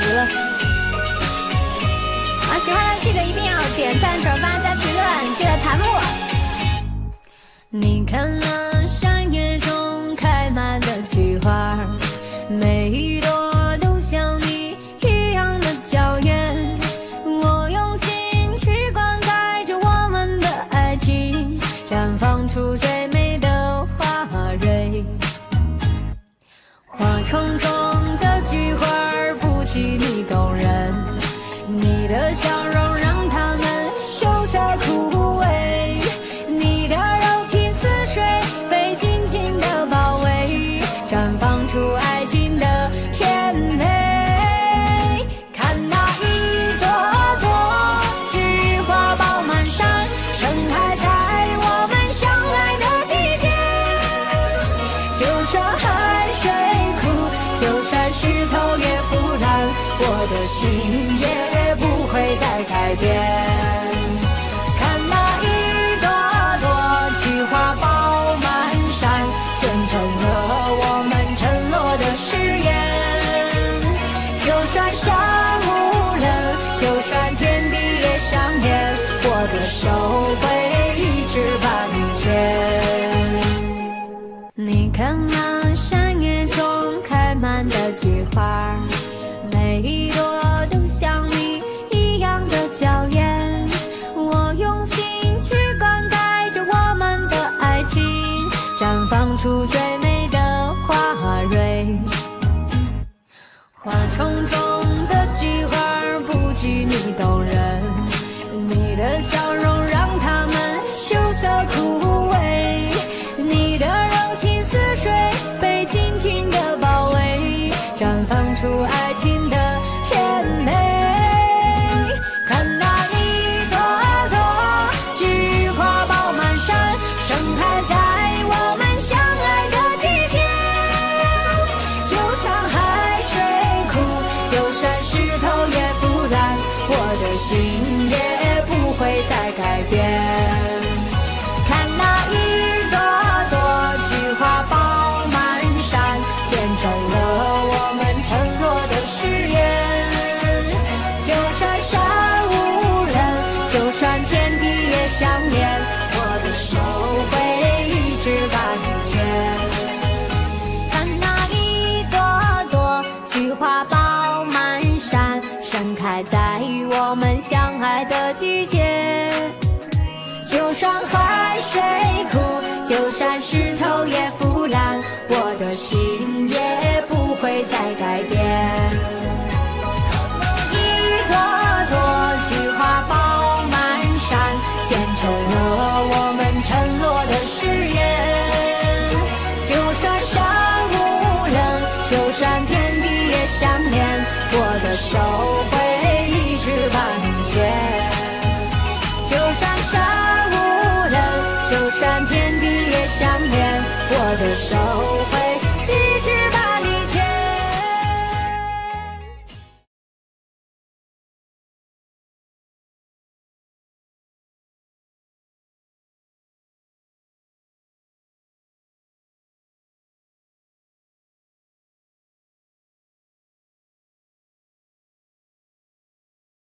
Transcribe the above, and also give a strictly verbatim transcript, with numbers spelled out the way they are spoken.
了。啊，喜欢的记得一定要点赞、转发、加评论，记得弹幕。你看那山野中开满的菊花，每一朵都像你一样的娇艳。我用心去灌溉着我们的爱情，绽放出最美的花蕊。花丛中的菊花不及你动人，你的笑容让它们羞涩枯萎，你的柔情似水被紧紧的包围，绽放出爱情的甜美。看那一朵朵菊花爆满山，盛开在我们相爱的季节。就算海水枯，就算石头也腐烂，我的心也不会再改变。看那一朵朵菊花爆满山，见证了我们承诺的誓言。就算山无人，就算天地也相连，我的手会一直把你牵。你看那山野中开满的菊花，每一朵都像你一样的娇艳。我用心去灌溉着我们的爱情，绽放出最美的花蕊。花丛中的菊花不及你动人，你的笑容让它们羞涩枯萎，你的柔情似水被紧紧的包围，绽放出爱情的甜美。看那一朵朵菊花爆满山，盛开在我们相爱的季节。就算海水枯，就算石头也腐烂，我的心也不会再改变。看那一朵朵菊花爆满山，见证了我们承诺的誓言。就算山无人，就算天地也相连，我的手会一直把你牵。看那一朵朵菊花爆满山，盛开在我们相爱的季节。就算海水枯，就算石头也腐烂，我的心也不会再改变。一朵朵菊花爆满山，见证了我们承诺的誓言。就算山无人，就算天地也相连，我的手会一直把你牵。就算山无人，就算天地也相连，我的手会